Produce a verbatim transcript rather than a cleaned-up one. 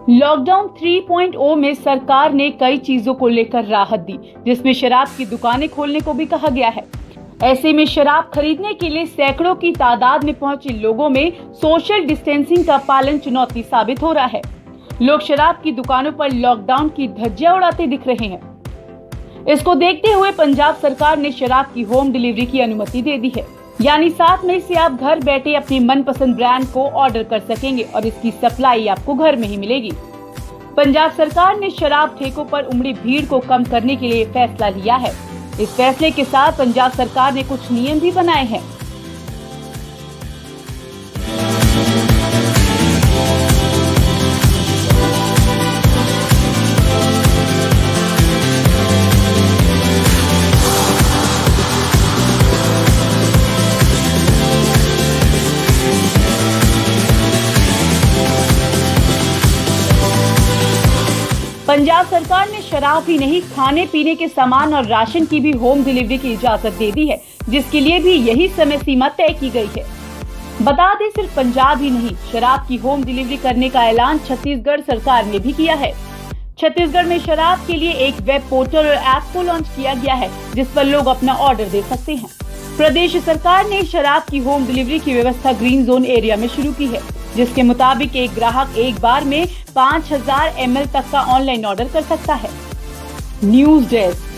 Lockdown three point ओ में सरकार ने कई चीजों को लेकर राहत दी, जिसमें शराब की दुकानें खोलने को भी कहा गया है। ऐसे में शराब खरीदने के लिए सैकड़ों की तादाद में पहुंचे लोगों में सोशल डिस्टेंसिंग का पालन चुनौती साबित हो रहा है। लोग शराब की दुकानों पर लॉकडाउन की धज्जियां उड़ाते दिख रहे हैं। इसको देखते हुए पंजाब सरकार ने शराब की होम डिलीवरी की अनुमति दे दी है, यानी सात मई से आप घर बैठे अपनी मनपसंद ब्रांड को ऑर्डर कर सकेंगे और इसकी सप्लाई आपको घर में ही मिलेगी। पंजाब सरकार ने शराब ठेकों पर उमड़ी भीड़ को कम करने के लिए फैसला लिया है। इस फैसले के साथ पंजाब सरकार ने कुछ नियम भी बनाए हैं। पंजाब सरकार ने शराब ही नहीं, खाने पीने के सामान और राशन की भी होम डिलीवरी की इजाजत दे दी है, जिसके लिए भी यही समय सीमा तय की गई है। बता दें, सिर्फ पंजाब ही नहीं, शराब की होम डिलीवरी करने का ऐलान छत्तीसगढ़ सरकार ने भी किया है। छत्तीसगढ़ में शराब के लिए एक वेब पोर्टल और ऐप को लॉन्च किया गया है, जिस पर लोग अपना ऑर्डर दे सकते हैं। प्रदेश सरकार ने शराब की होम डिलीवरी की व्यवस्था ग्रीन जोन एरिया में शुरू की है, जिसके मुताबिक एक ग्राहक एक बार में पाँच हजार एम एल तक का ऑनलाइन ऑर्डर कर सकता है। News desk.